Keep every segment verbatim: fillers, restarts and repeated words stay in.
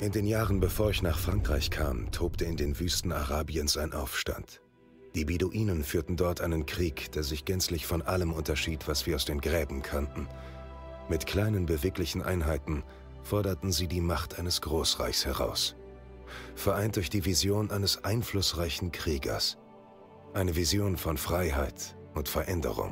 In den Jahren, bevor ich nach Frankreich kam, tobte in den Wüsten Arabiens ein Aufstand. Die Beduinen führten dort einen Krieg, der sich gänzlich von allem unterschied, was wir aus den Gräben kannten. Mit kleinen, beweglichen Einheiten forderten sie die Macht eines Großreichs heraus. Vereint durch die Vision eines einflussreichen Kriegers. Eine Vision von Freiheit und Veränderung.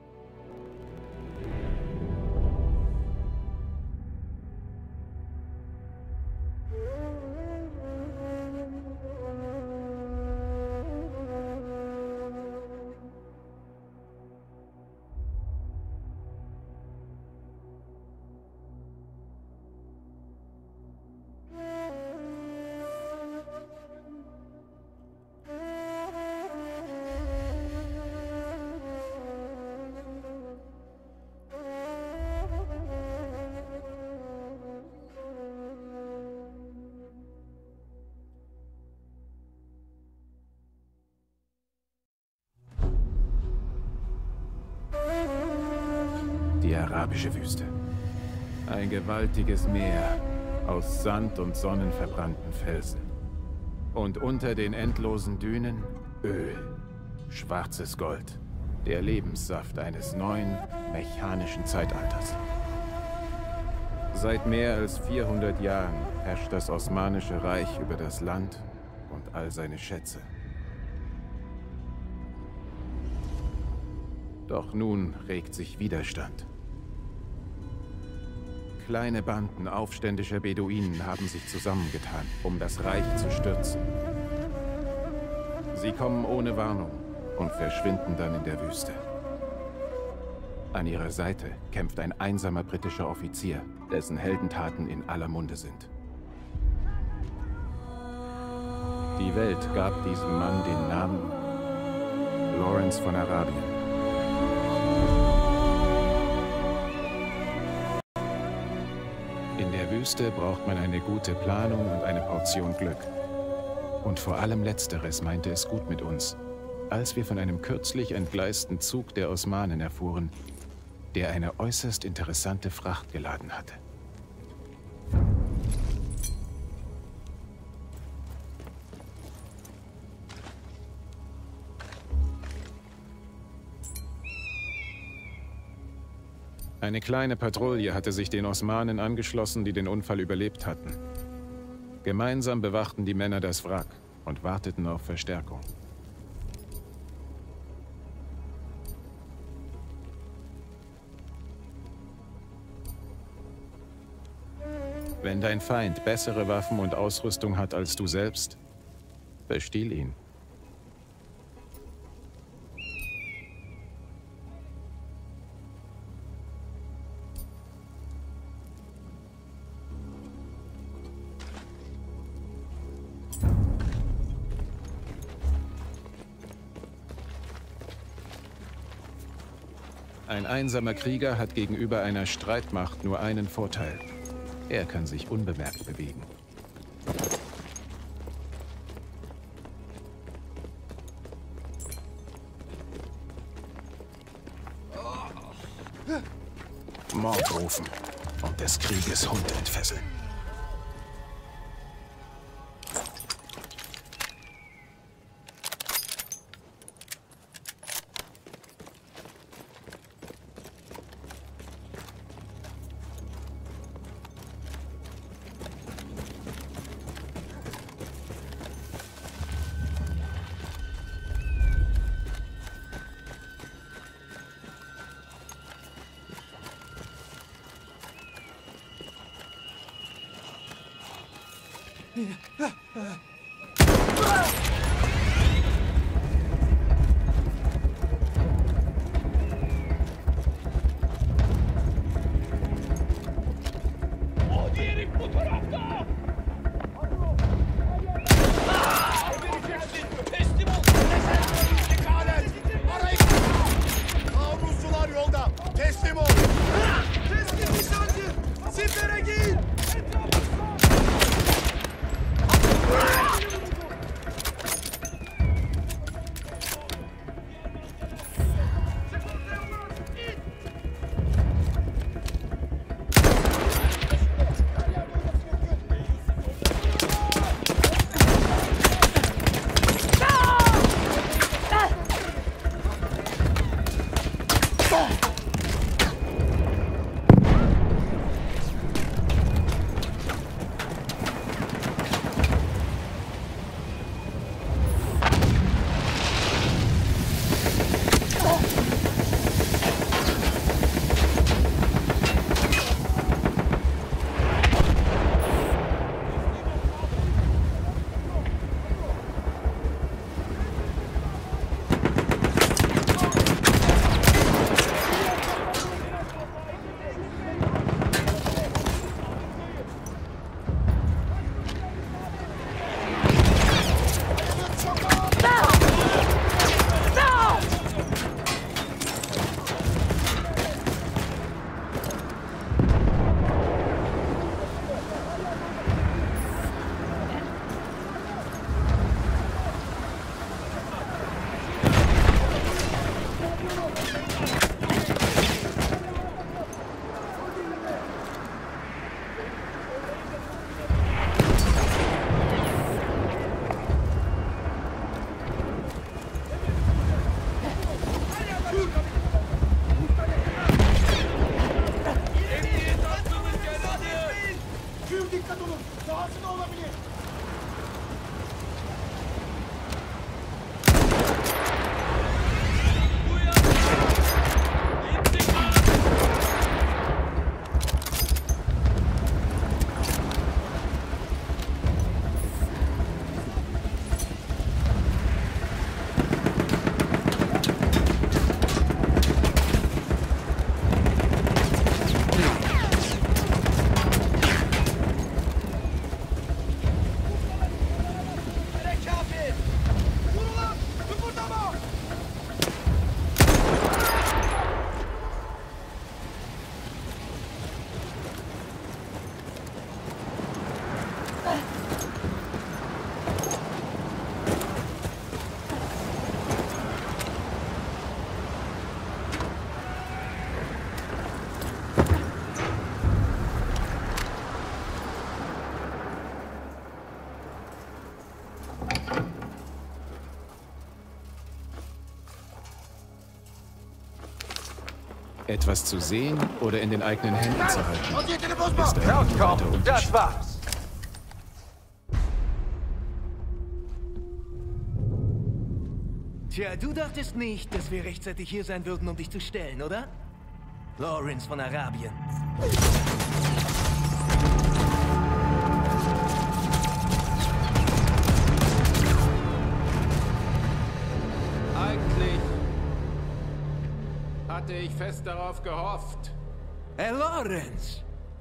Die arabische Wüste. Ein gewaltiges Meer aus Sand und sonnenverbrannten Felsen. Und unter den endlosen Dünen Öl, schwarzes Gold, der Lebenssaft eines neuen, mechanischen Zeitalters. Seit mehr als vierhundert Jahren herrscht das Osmanische Reich über das Land und all seine Schätze. Doch nun regt sich Widerstand. Kleine Banden aufständischer Beduinen haben sich zusammengetan, um das Reich zu stürzen. Sie kommen ohne Warnung und verschwinden dann in der Wüste. An ihrer Seite kämpft ein einsamer britischer Offizier, dessen Heldentaten in aller Munde sind. Die Welt gab diesem Mann den Namen Lawrence von Arabien. In der Wüste braucht man eine gute Planung und eine Portion Glück. Und vor allem Letzteres meinte es gut mit uns, als wir von einem kürzlich entgleisten Zug der Osmanen erfuhren, der eine äußerst interessante Fracht geladen hatte. Eine kleine Patrouille hatte sich den Osmanen angeschlossen, die den Unfall überlebt hatten. Gemeinsam bewachten die Männer das Wrack und warteten auf Verstärkung. Wenn dein Feind bessere Waffen und Ausrüstung hat als du selbst, bestiehl ihn. Ein einsamer Krieger hat gegenüber einer Streitmacht nur einen Vorteil. Er kann sich unbemerkt bewegen. Mord rufen und des Krieges Hund entfesseln. Sifere gir! Etwas zu sehen oder in den eigenen Händen zu halten, ist ein Rauskommen, Unterschied. das war's. Tja, du dachtest nicht, dass wir rechtzeitig hier sein würden, um dich zu stellen, oder? Lawrence von Arabien. Eigentlich hatte ich fest darauf gehofft. Herr Lawrence!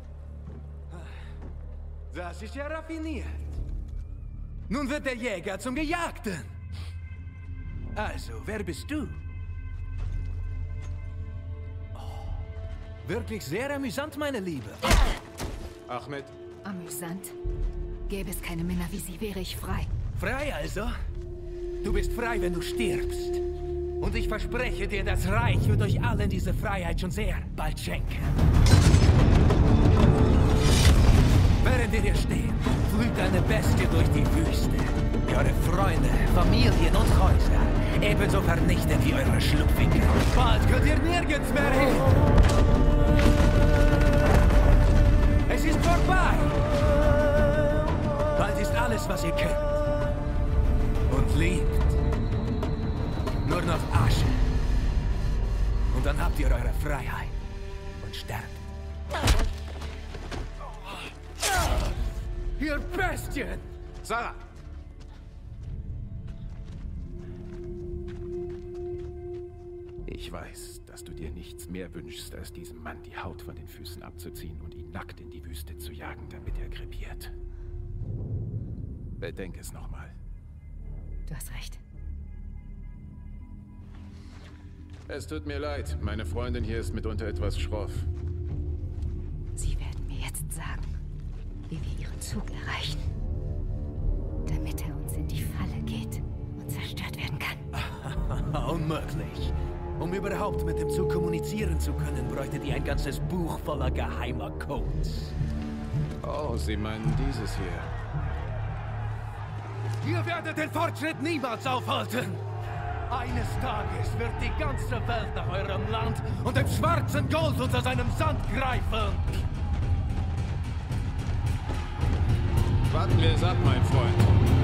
Das ist ja raffiniert. Nun wird der Jäger zum Gejagten. Also, wer bist du? Oh, wirklich sehr amüsant, meine Liebe. Ahmed, Amüsant. Gäbe es keine Männer wie sie, wäre ich frei. Frei also? Du bist frei, wenn du stirbst. Und ich verspreche dir, das Reich wird euch allen diese Freiheit schon sehr bald schenken. Während wir hier stehen, flügt eine Bestie durch die Wüste, die eure Freunde, Familien und Häuser ebenso vernichtet wie eure Schlupfwinkel. Bald könnt ihr nirgends mehr hin. Es ist vorbei. Bald ist alles, was ihr kennt und liebt, nur noch Asche. Und dann habt ihr eure Freiheit und sterbt. Ihr Bestien! Sarah! Ich weiß, dass du dir nichts mehr wünschst, als diesem Mann die Haut von den Füßen abzuziehen und ihn nackt in die Wüste zu jagen, damit er krepiert. Bedenk es nochmal. Du hast recht. Es tut mir leid, meine Freundin hier ist mitunter etwas schroff. Sie werden mir jetzt sagen, wie wir ihren Zug erreichen, damit er uns in die Falle geht und zerstört werden kann. Unmöglich. Um überhaupt mit dem Zug kommunizieren zu können, bräuchtet ihr ein ganzes Buch voller geheimer Codes. Oh, Sie meinen dieses hier. Ihr werdet den Fortschritt niemals aufhalten! Eines Tages wird die ganze Welt nach eurem Land und dem schwarzen Gold unter seinem Sand greifen! Warten wir es ab, mein Freund.